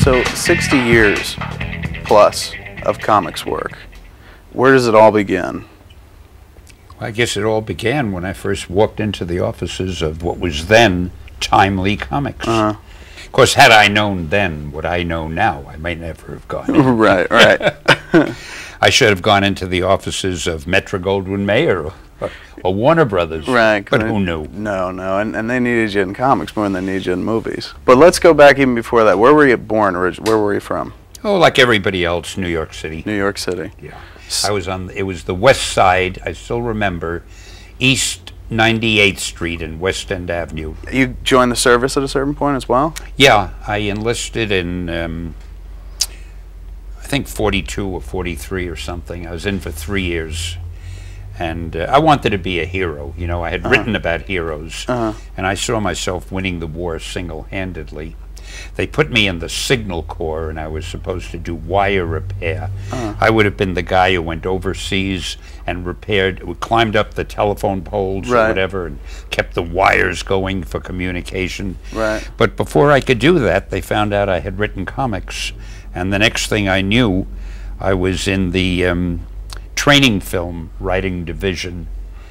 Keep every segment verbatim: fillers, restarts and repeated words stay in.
So sixty years plus of comics work. Where does it all begin? I guess it all began when I first walked into the offices of what was then Timely Comics. Uh-huh. Of course, had I known then what I know now, I might never have gone in. Right, right. I should have gone into the offices of Metro-Goldwyn-Mayer or, or, or Warner Brothers. Right. But who knew? No, no, and, and they needed you in comics more than they needed you in movies. But let's go back even before that. Where were you born originally? Where were you from? Oh, like everybody else, New York City. New York City. Yeah. I was on, it was the west side, I still remember, East ninety-eighth Street and West End Avenue. You joined the service at a certain point as well? Yeah, I enlisted in, um, I think forty-two or forty-three or something. I was in for three years. And uh, I wanted to be a hero. You know, I had uh-huh. written about heroes. Uh-huh. And I saw myself winning the war single-handedly. They put me in the Signal Corps, and I was supposed to do wire repair. Uh-huh. I would have been the guy who went overseas and repaired, climbed up the telephone poles right. or whatever, and kept the wires going for communication. Right. But before I could do that, they found out I had written comics, and the next thing I knew, I was in the um, training film writing division.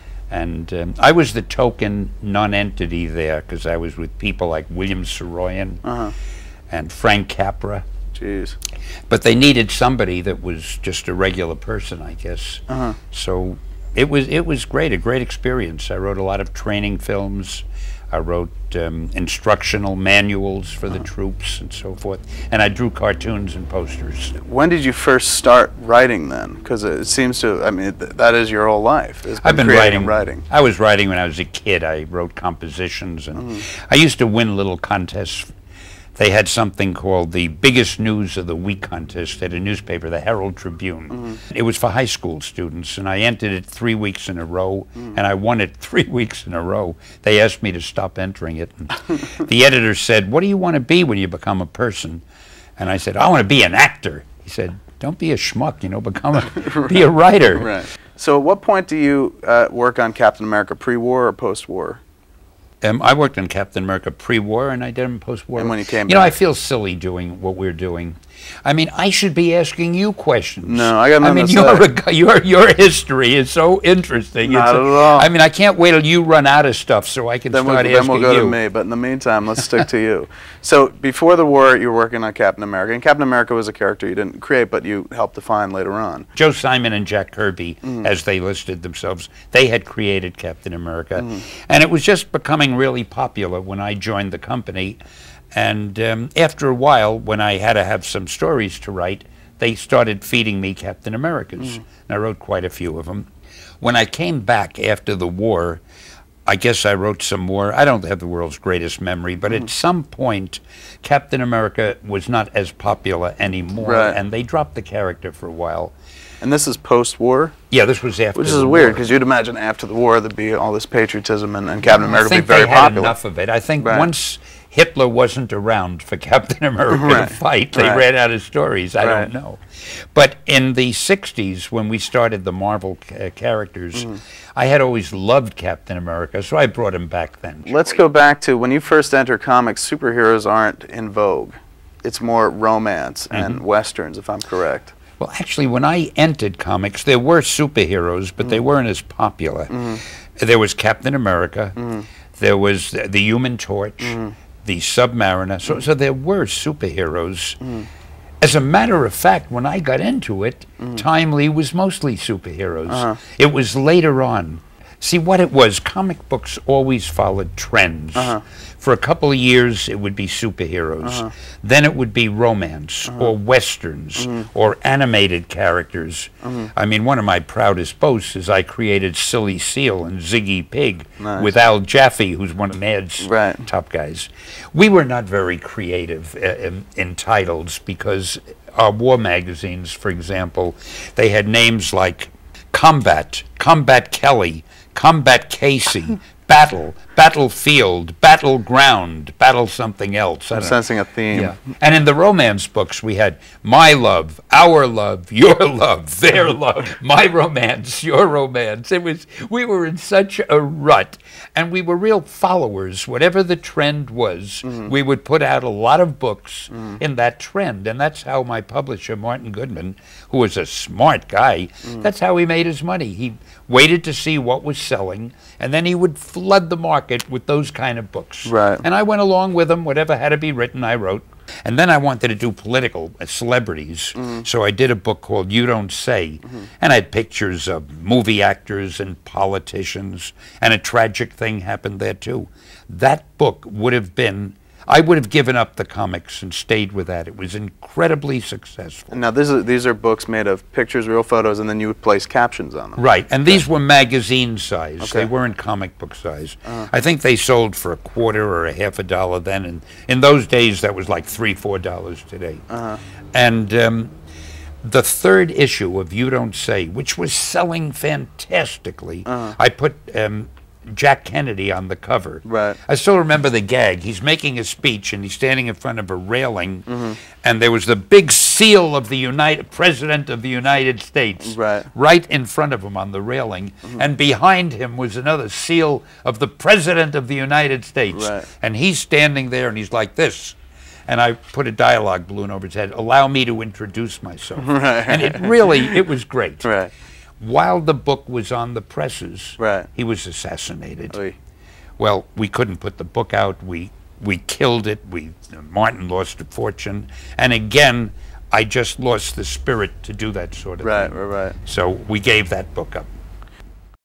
And um, I was the token non-entity there because I was with people like William Saroyan uh-huh. and Frank Capra. Jeez. But they needed somebody that was just a regular person, I guess. Uh-huh. So it was it was great, a great experience. I wrote a lot of training films. I wrote um, instructional manuals for uh-huh. the troops and so forth. And I drew cartoons and posters. When did you first start writing then? Because it seems to, I mean, th that is your whole life. Been I've been writing, writing. I was writing when I was a kid. I wrote compositions. And mm-hmm. I used to win little contests. They had something called the Biggest News of the Week contest at a newspaper, the Herald Tribune. Mm-hmm. It was for high school students, and I entered it three weeks in a row, mm. and I won it three weeks in a row. They asked me to stop entering it. And the editor said, "What do you want to be when you become a person?" And I said, "I want to be an actor." He said, "Don't be a schmuck, you know, become a, right. be a writer." Right. So at what point do you uh, work on Captain America, pre-war or post-war? Um, I worked on Captain America pre-war, and I did him post-war. And when you came You back? know, I feel silly doing what we're doing. I mean, I should be asking you questions. No, I got nothing I mean, to your, say. your, your history is so interesting. Not it's at a, all. I mean, I can't wait till you run out of stuff so I can then start we'll, asking Then we'll go you. to me, but in the meantime, let's stick to you. So before the war, you were working on Captain America, and Captain America was a character you didn't create, but you helped define later on. Joe Simon and Jack Kirby, mm. as they listed themselves, they had created Captain America. Mm. And it was just becoming really popular when I joined the company. And um, after a while, when I had to have some stories to write, they started feeding me Captain Americas. Mm. And I wrote quite a few of them. When I came back after the war, I guess I wrote some more. I don't have the world's greatest memory, but mm. at some point, Captain America was not as popular anymore, right. and they dropped the character for a while. And this is post-war? Yeah, this was after Which the is war. weird, because you'd imagine after the war there'd be all this patriotism, and, and Captain America would be very I think they had popular. enough of it. I think right. once Hitler wasn't around for Captain America right. to fight, they right. ran out of stories. I right. don't know. But in the sixties, when we started the Marvel uh, characters, mm. I had always loved Captain America, so I brought him back then. Let's go back to when you first enter comics, superheroes aren't in vogue. It's more romance mm-hmm. and westerns, if I'm correct. Well, actually, when I entered comics, there were superheroes, but mm. they weren't as popular. Mm. There was Captain America, mm. there was the, the Human Torch, mm. the Submariner, so, so there were superheroes. Mm. As a matter of fact, when I got into it, mm. Timely was mostly superheroes. Uh-huh. It was later on. See, what it was, comic books always followed trends. Uh-huh. For a couple of years, it would be superheroes. Uh-huh. Then it would be romance, uh-huh. or westerns, mm-hmm. or animated characters. Mm-hmm. I mean, one of my proudest boasts is I created Silly Seal and Ziggy Pig nice. with Al Jaffe, who's one of Mad's right. top guys. We were not very creative uh, in, in titles because our war magazines, for example, they had names like Combat, Combat Kelly, Combat Casey, Battle, battlefield, battleground, battle something else. I I'm don't know. sensing a theme. Yeah. And in the romance books, we had my love, our love, your love, their love, my romance, your romance. It was, we were in such a rut, and we were real followers. Whatever the trend was, mm-hmm. we would put out a lot of books mm-hmm. in that trend. And that's how my publisher, Martin Goodman, who was a smart guy, mm-hmm. that's how he made his money. He waited to see what was selling, and then he would flood the market with those kind of books. Right. And I went along with him. Whatever had to be written, I wrote. And then I wanted to do political uh, celebrities, mm-hmm. so I did a book called You Don't Say, mm-hmm. and I had pictures of movie actors and politicians, and a tragic thing happened there too. That book would have been, I would have given up the comics and stayed with that. It was incredibly successful. Now these are, these are books made of pictures, real photos, and then you would place captions on them. Right, and these were magazine size. Okay. They weren't comic book size. Uh-huh. I think they sold for a quarter or a half a dollar then, and in those days that was like three, four dollars today. Uh-huh. And um, the third issue of You Don't Say, which was selling fantastically, uh-huh. I put um, Jack Kennedy on the cover. Right. I still remember the gag. He's making a speech and he's standing in front of a railing, mm-hmm. and there was the big seal of the United President of the United States right, right in front of him on the railing, mm-hmm. and behind him was another seal of the President of the United States. Right. And he's standing there and he's like this. And I put a dialogue balloon over his head, allow me to introduce myself. Right. And it really, it was great. Right. While the book was on the presses, right. he was assassinated. Oy. Well, we couldn't put the book out. We we killed it. We uh, Martin lost a fortune, and again, I just lost the spirit to do that sort of right, thing. Right, right. So we gave that book up.